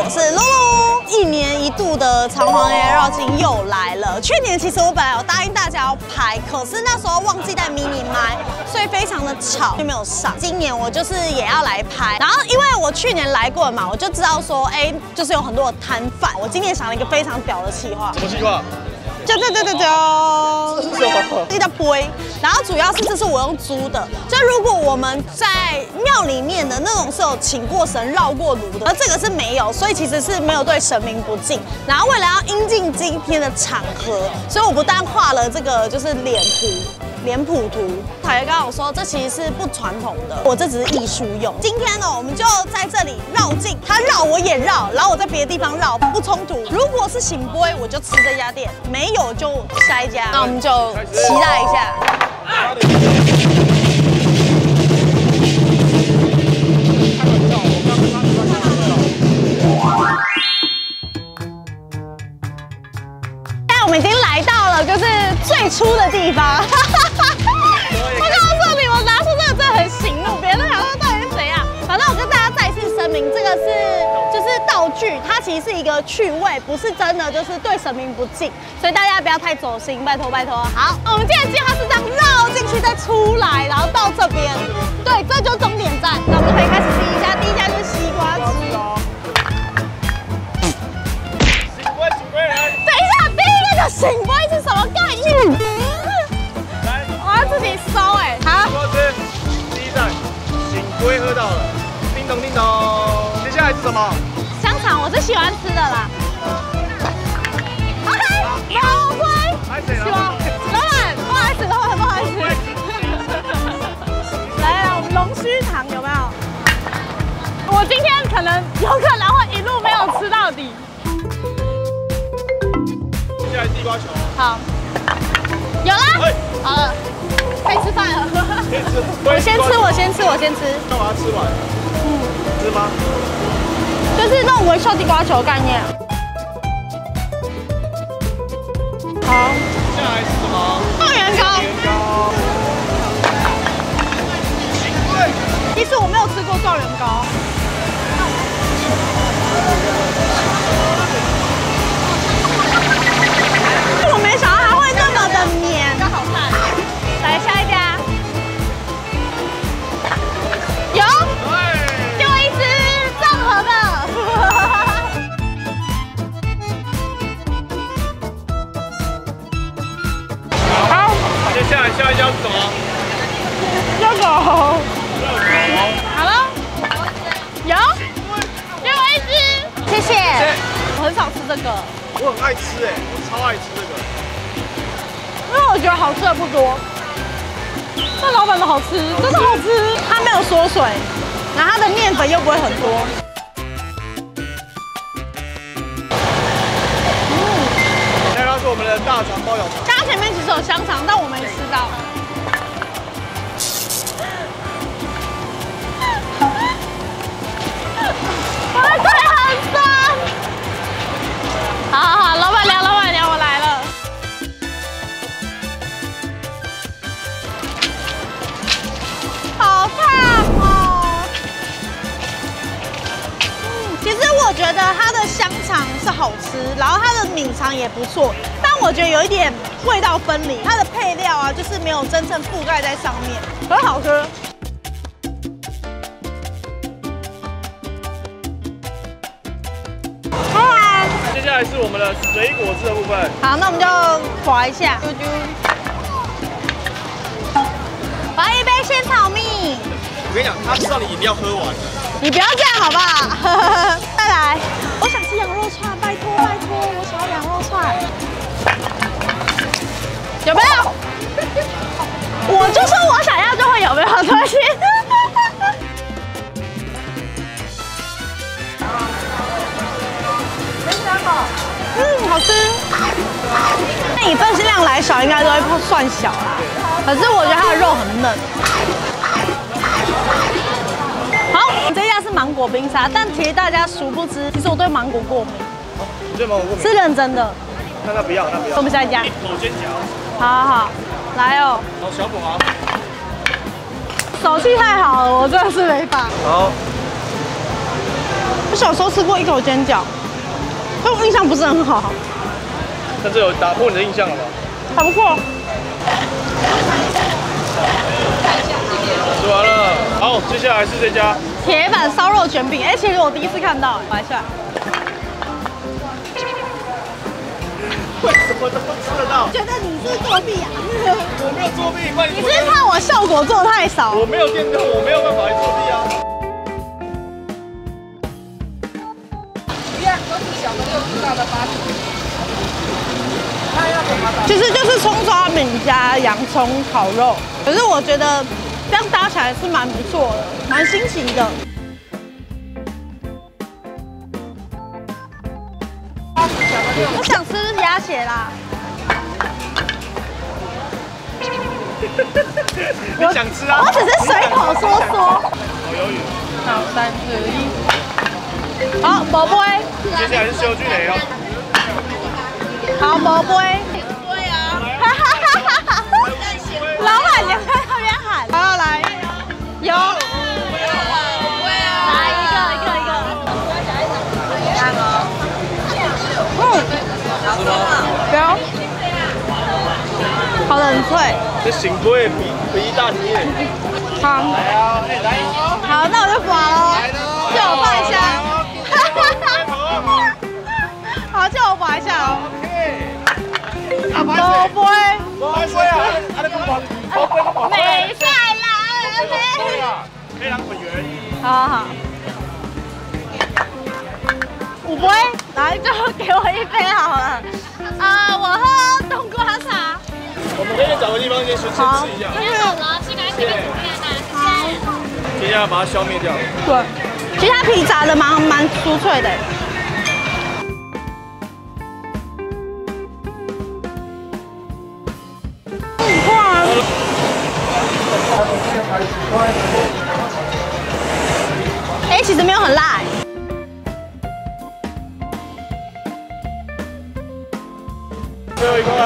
我是露露。1年1度的长黄爷绕境又来了。去年其实我本来有答应大家要拍，可是那时候忘记带迷你麦，所以非常的吵，就没有上。今年我就是也要来拍，然后因为我去年来过嘛，我就知道说，就是有很多的摊贩。我今年想了一个非常屌的企划。 什么计划？ 这是什么？这叫杯。然后主要是这是我用租的，就如果我们在庙里面的那种是有请过神、绕过炉的，而这个是没有，所以其实是没有对神明不敬。然后为了要应尽今天的场合，所以我不但画了这个就是脸谱图。讨爷刚刚有说这其实是不传统的，我这只是艺术用。今天呢，我们就在这里绕境，他绕我也绕，然后我在别的地方绕，不冲突。如果是醒杯，我就吃这家店；没有就下一家。那我们就期待一下。但我们已经来到了就是最初的地方。我告诉你，我拿出这个真的很醒怒，别人都想说到底是怎样。反正我跟大家再次声明，这个就是道具，它其实是一个趣味，不是真的就是对神明不敬，所以大家不要太走心，拜托拜托。好，我们今天的计划是这样绕进去再出来，然后到这边，对，这就是终点站。那我们就可以开始第一家就是西瓜汁。等一下，第一个醒杯是什么概念？我要自己搜好。 西瓜汁，第一站，醒龟喝到了，叮咚叮咚。接下来是什么？ 香肠，我是喜欢吃的啦。OK， 毛龟。希望老板，不好意思。来，我们龙须糖有没有？我今天有可能会一路没有吃到底。 接下来地瓜球。 好，有啦。好了，可以吃饭了。我先吃。 干嘛吃完？是吗？ 就是那种微笑地瓜球概念。好， 接下来是什么？ 状元糕。其实我没有吃过状元糕。我没想到它会那么的绵，比较好看。来下一家。有。给我一只综合的。好。 接下来下一家是什么？ 热狗。好了。有。给我一只。谢谢。我很少吃这个。 我很爱吃我超爱吃这个。 因为我觉得好吃的不多。但老板的好吃，真的好吃。它没有缩水，然后它的面粉又不会很多。 现在是我们的大肠包小肠。 它前面其实有香肠，但我没吃到。我的腿很酸。好，老板娘，我来了。好烫哦！其实我觉得它的香肠是好吃，然后它的米肠也不错，但我觉得有一点味道分离，它的配料啊就是没有真正覆盖在上面，很好吃。 接下来是我们的水果汁的部分。 好，那我们就划一下。我要一杯仙草蜜。 我跟你讲，他知道你饮料喝完了。 你不要这样好不好？再来，我想吃羊肉串，拜托，我想要羊肉串。有没有？我就说我想要就会有，没有东西。好吃。那以分析量来小，应该都会算小啦。可是我觉得它的肉很嫩。好，这家是芒果冰沙，但其实大家殊不知，其实我对芒果过敏。 你对芒果过敏？ 是认真的。 那不要。 我们下一家。 一口煎饺。 好，来哦。 好，小补啊。 手气太好了，我真的是没法。 好。 我小时候吃过一口煎饺，但我印象不是很好。 但这有打破你的印象了吧？ 还不错。 吃完了，好，接下来是这家铁板烧肉卷饼，哎，其实我第一次看到，来一下。 为什么都吃得到？ 觉得你是作弊啊？ 我没有作弊，怪你是怕我效果做太少？ 我没有电动，我没有办法来作弊啊。 一样都是小的6只，大的8只。 其实就是葱抓饼加洋葱烤肉，可是我觉得这样搭起来是蛮不错的，蛮新奇的。我想吃鸭血啦。 你想吃啊？ 我只是随口说说。 好犹豫。 好，3、2、1。好，宝贝。 接下来是修巨雷哦。 好，宝贝。对啊。老板娘在那边喊。好，来。有。来一个。看哦。是吗？不要。好的，很脆。 这醒龟比一大提耶。 好。 来啊，来哦。 好，那我就拔喽。借我拔一下。好，借我拔一下哦。宝贝。没赛啦， 可以让粉圆。 好。5杯，来就给我1杯好了。我喝冬瓜茶。 我们可以找个地方先吃一下。 好。 接下来把它消灭掉。 对，其实它皮炸的蛮酥脆的。哎，其实没有很辣。 最后1块。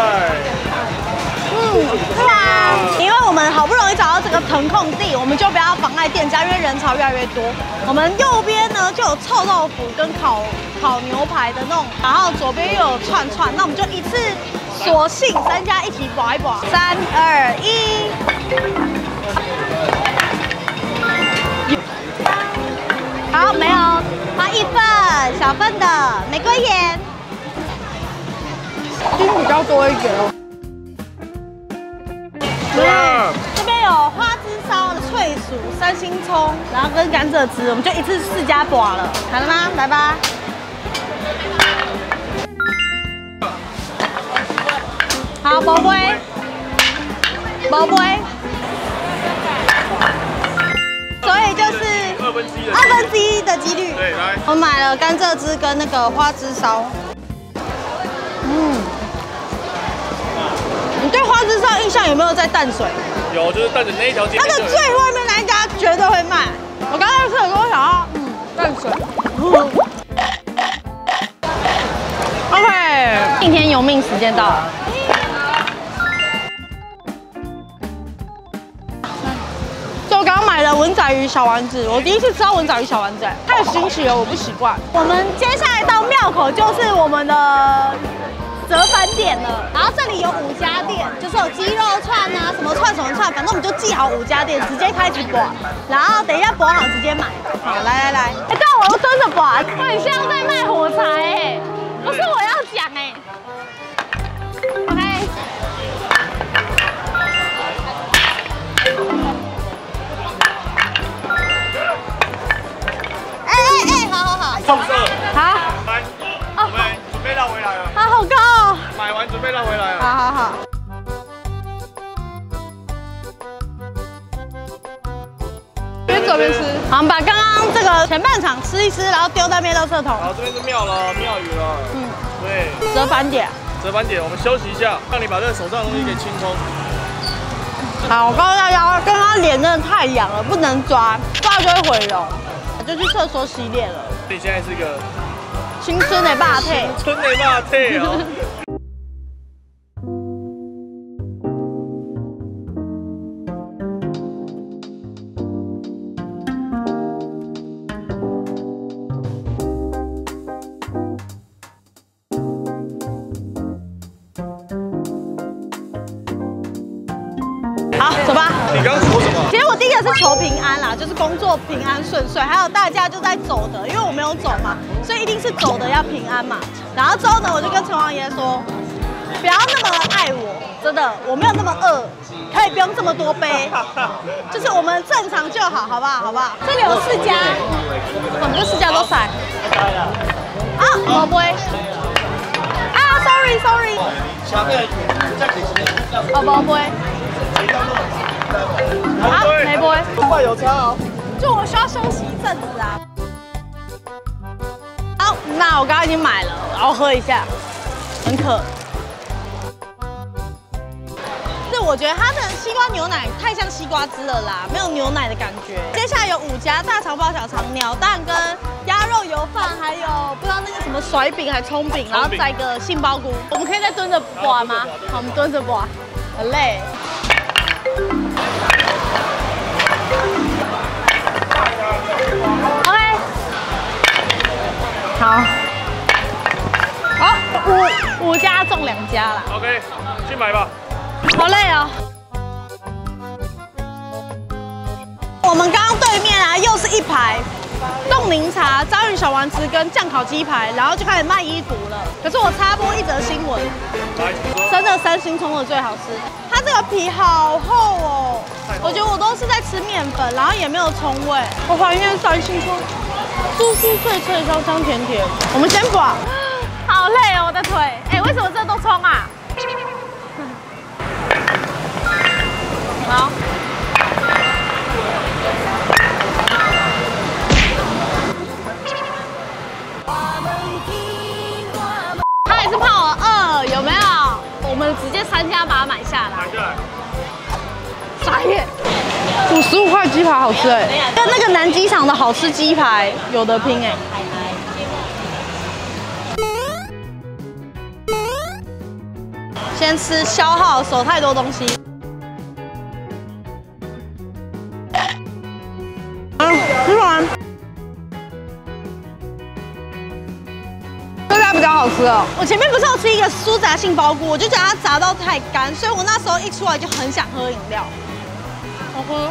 对啊，因为我们好不容易找到这个腾空地，我们就不要妨碍店家，因为人潮越来越多。我们右边呢就有臭豆腐跟烤牛排的那种，然后左边又有串，那我们就一次索性3家一起拔一拔。3、2、1。好，没有，它1份，小份的玫瑰盐，丁比较多一点哦。这边有花枝烧、脆薯、3星葱，然后跟甘蔗汁，我们就一次4家拔了，好了吗？来吧。好，宝贝，所以就是1/2的几率。 对，来， 我买了甘蔗汁跟那个花枝烧。你对花枝烧印象有没有在淡水？ 有，就是淡水那一条街。 它的最外面那一家绝对会卖。我刚才吃的时候想要，淡水。OK， 听天由命，时间到了。就我刚刚买了文仔鱼小丸子，我第一次吃到文仔鱼小丸子，太新奇了，我不习惯。我们接下来到庙口就是我们的折返点了，然后这里有5家店，就是有鸡肉串啊，什么串，反正我们就记好5家店，直接开始拔，然后等一下拔好直接买。好，来，哎，但我又真的拔，我很像在卖火柴哎，不是我要讲哎。OK。哎，好。 放射。 好。 来，我们准备绕回来了。 好高哦。 买完准备绕回来了。 好。边走边吃。好，我们把刚刚这个前半场吃一吃，然后丢在垃圾桶。 好，这边是庙了，庙宇了。对。 折返点， 我们休息一下，让你把这个手上的东西给清空。 好，我告诉大家，刚刚脸真的太痒了，不能抓就会毁容，就去厕所洗脸了。 你现在是个青春的霸体， 青春的霸体哦。 是求平安啦，就是工作平安顺遂，还有大家就在走的，因为我没有走嘛，所以一定是走的要平安嘛。然后之后呢，我就跟城隍爷说，不要那么爱我，真的，我没有那么饿，可以不用这么多杯，就是我们正常就好，好不好？好不好？这里有4家，我们就4家都塞。啊，没杯。啊 ，sorry。哦，没杯。啊，没杯。 快有差哦。 就我需要休息一阵子啊。好，那我刚刚已经买了，然后喝一下，很渴。是我觉得它的西瓜牛奶太像西瓜汁了啦，没有牛奶的感觉。接下来有5家大肠包小肠、鸟蛋跟鸭肉油饭，还有不知道那个什么甩饼还葱饼，然后再一个杏鲍菇。我们可以再蹲着刮吗？好，我们蹲着刮，很累。OK， 好，好，5家中2家啦。 OK， 去买吧。 好累哦。我们刚刚对面啊，又是一排冻柠茶、章鱼小丸子跟酱烤鸡排，然后就开始卖衣服了。可是我插播一则新闻，真的3星葱的最好吃。它这个皮好厚哦，我觉得我都是在吃面粉，然后也没有葱味。我还原3星葱，酥酥脆脆、香香甜甜。我们先把，好累哦，我的腿。哎，为什么这都葱啊？好。他还是怕我饿，有没有？我们直接3家把它买下来。买下来。傻眼！55块鸡排好吃哎，跟那个南机场的好吃鸡排有得拼哎。先吃消耗手太多东西。吃完，这家比较好吃哦。我前面不是有吃一个酥炸杏鲍菇，我就觉得它炸到太干，所以我那时候一出来就很想喝饮料。我喝。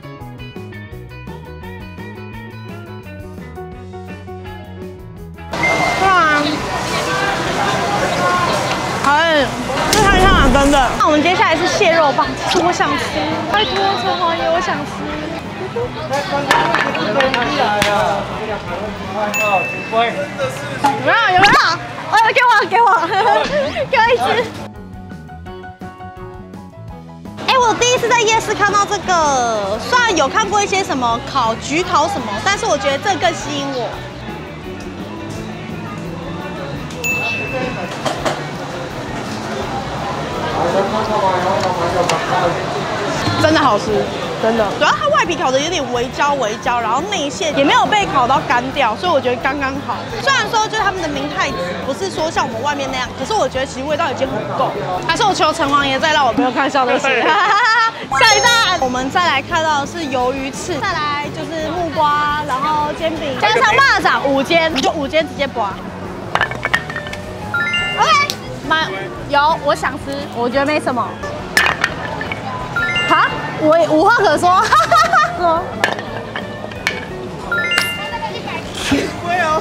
吃完，哎，这太烫了，真的。那我们接下来是蟹肉棒，其实我想吃，拜托城隍爷，我想吃。有没有？给我一只。哎，我第一次在夜市看到这个，虽然有看过一些什么焗烤什么，但是我觉得这更吸引我。真的好吃，真的。主要它外皮烤的有点微焦，然后内馅也没有被烤到干掉，所以我觉得刚刚好。虽然说就是他们的明太子不是说像我们外面那样，可是我觉得其实味道已经很够。还是我求城隍爷再让我不用看笑对不起。下一站我们再来看到的是鱿鱼翅，再来就是木瓜，然后煎饼，加上蚂蚱5间，就5间直接拔。OK， 有，我想吃，我觉得没什么。哈，我无话可说，哈哈哈。说。 贵哦。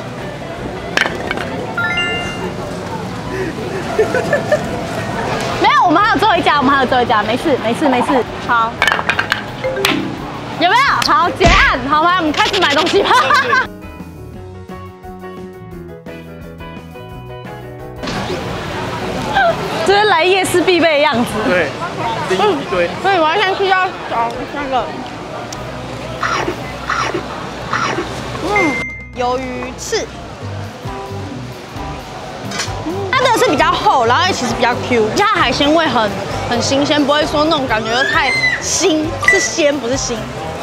没有，我们还有最后一家，没事。好，有没有？好，结案，好吗？我们开始买东西吧。这是来夜市必备的样子。 对，拎一堆。 所以我要先吃到那个，鱿鱼翅，它的是比较厚，然后其实比较 Q， 它海鲜味很新鲜，不会说那种感觉太腥，是鲜不是腥。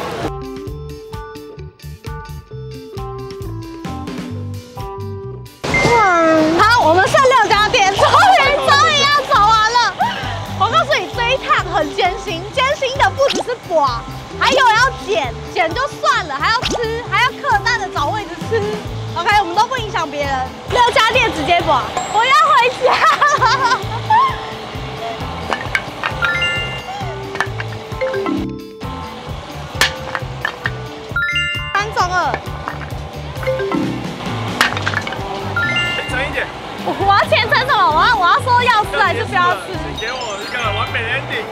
好，我们剩6家店，终于要走完了。我告诉你，这一趟很艰辛，艰辛的不只是拔，还有要剪就算了，还要吃，还要客单的找位置吃。OK， 我们都不影响别人。6家店直接拔，我要回家。 谢。 我要签成什么？我要说要吃还是不要吃？ 请给我一个完美的 ending。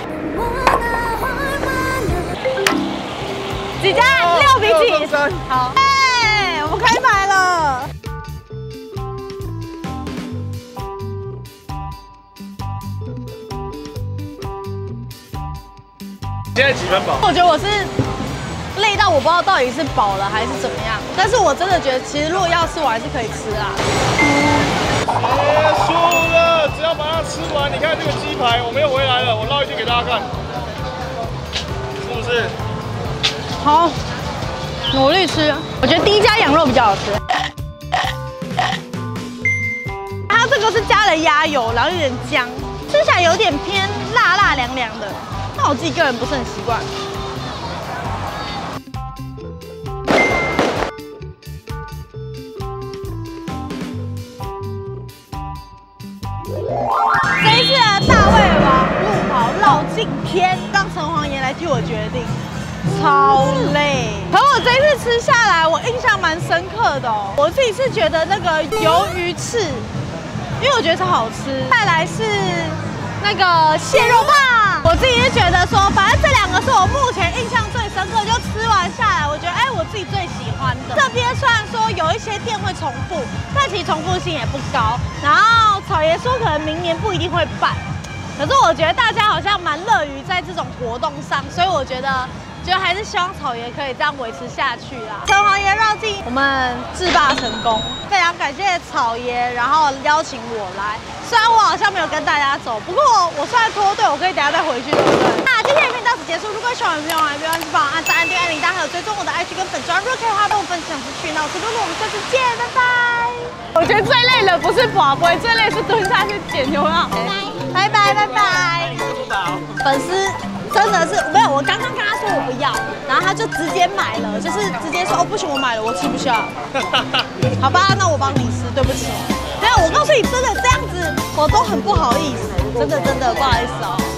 几家？6比几？好，哎，我们开牌了。 现在几分饱？ 我觉得我是累到我不知道到底是饱了还是怎么样，但是我真的觉得其实如果要吃，我还是可以吃啊。 结束了，只要把它吃完。你看这个鸡排，我们又回来了，我捞一件给大家看，是不是？ 好，努力吃。我觉得第一家羊肉比较好吃。它这个是加了鸭油，然后有点姜，吃起来有点偏辣辣凉凉的。但我自己个人不是很习惯。这一次的大胃王路跑绕境篇，让城隍爷来替我决定，超累。可我这一次吃下来，我印象蛮深刻的哦。我自己是觉得那个鱿鱼翅，因为我觉得超好吃。再来是那个蟹肉棒，我自己是觉得说，反正这2个是我目前印象最深刻，就吃完下来，我觉得我自己最喜欢的。这边虽然说有一些店会重复，但其实重复性也不高。然后草爷说可能明年不一定会办，可是我觉得大家好像蛮乐于在这种活动上，所以我觉得还是希望草爷可以这样维持下去啦。城隍爷绕境，我们制霸成功，非常感谢草爷，然后邀请我来。虽然我好像没有跟大家走，不过我虽然脱队，我可以等下再回去，对不对？那今天影片到此结束。如果喜欢我的朋友，别忘记帮我按赞、按订阅、按铃铛，还有追踪我的 IG 跟粉专。如果可以的话，帮我分享出去。那我是露露，我们下次见，拜拜。我觉得最累的不是拔杯，最累是蹲下去捡，有没有？拜拜拜拜。粉丝真的是没有，我刚刚跟他说我不要，然后他就直接买了，就是直接说哦不行，我买了，我吃不下。好吧，那我帮你吃，对不起。没有，我告诉你，真的这样子我都很不好意思，真的不好意思哦。